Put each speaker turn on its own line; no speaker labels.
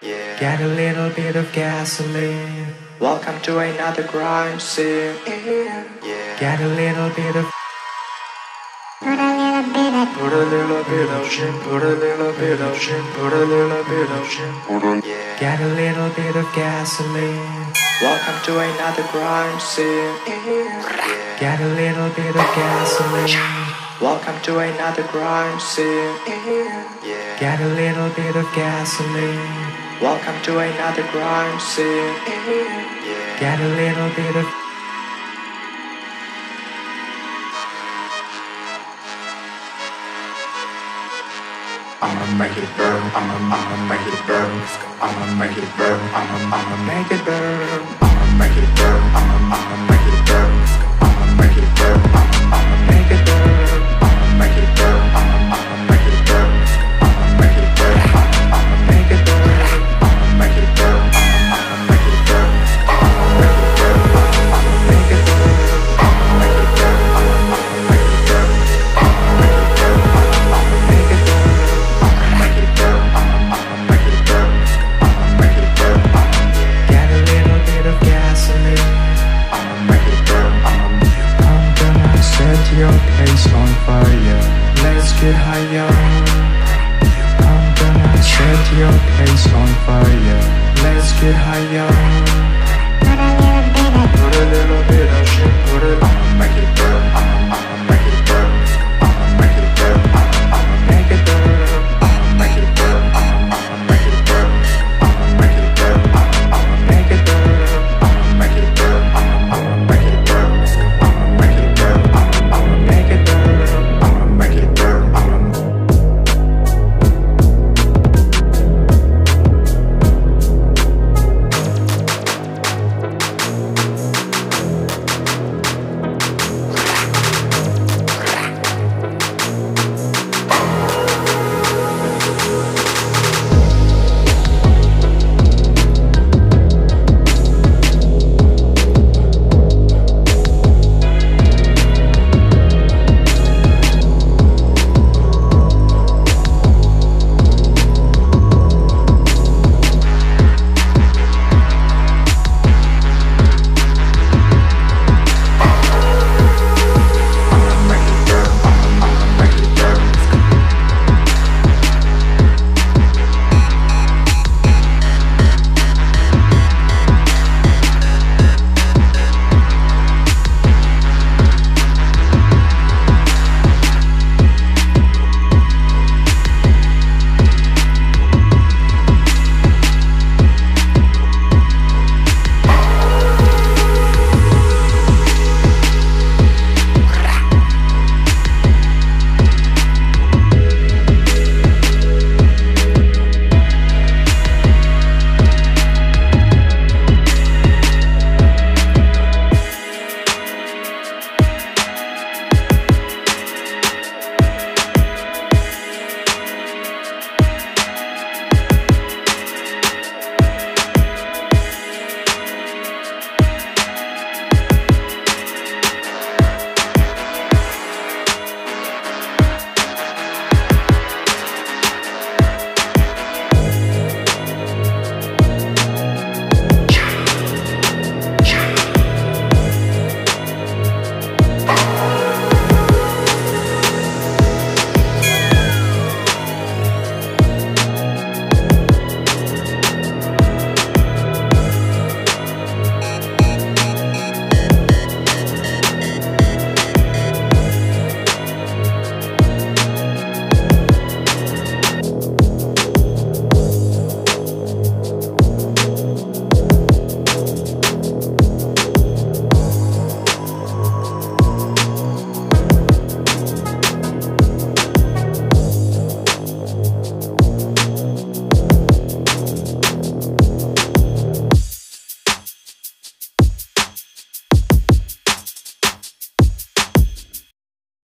Get a little bit of gasoline. Welcome to another crime scene. Get a little bit of. Put a little bit of shit. Put a little bit of shit. Put a little bit of shit. Get a little bit of gasoline. Welcome to another crime scene. Get a little bit of gasoline. Welcome to another crime scene. Get a little bit of gasoline. Welcome to another crime scene. Get a little bit of.
I'ma make it burn, I'ma make it burn, I'ma make it burn, I'ma make it burn.